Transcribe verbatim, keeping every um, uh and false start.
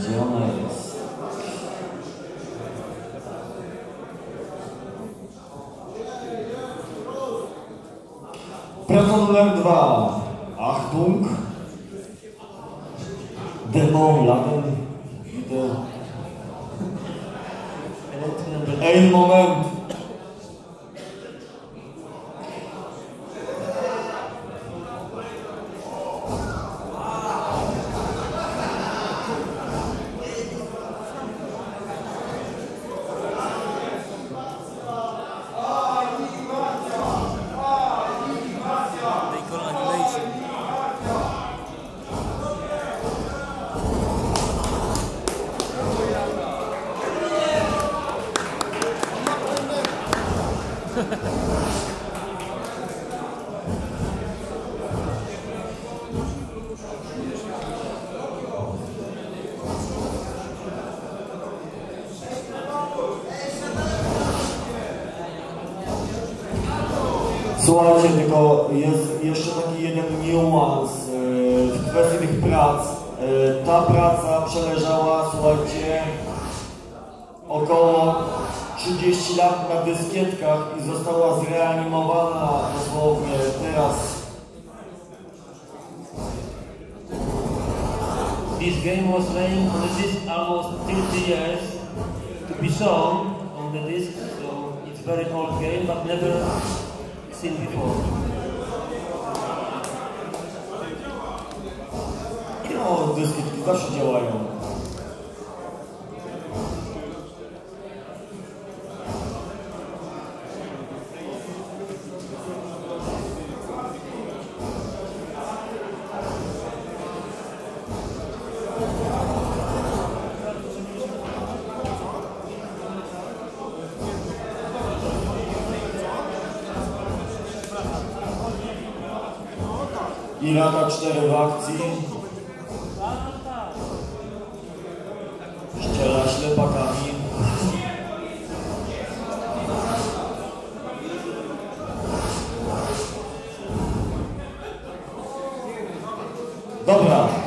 Gdzie ona jest? Praca numer dwa. Achtung. Demo, laden. Ein Moment. Słuchajcie, tylko jest jeszcze taki jeden niuans w kwestii tych prac. Ta praca przeleżała, słuchajcie, około trzydzieści lat na dyskietkach i została zreanimowana dosłownie teraz. This game was playing on the disc almost thirty years to be shown on the disc, so it's very old game, but never seen before. No, dyskietki zawsze działają. I lata cztery w akcji. Ściela ślepakami. Dobra.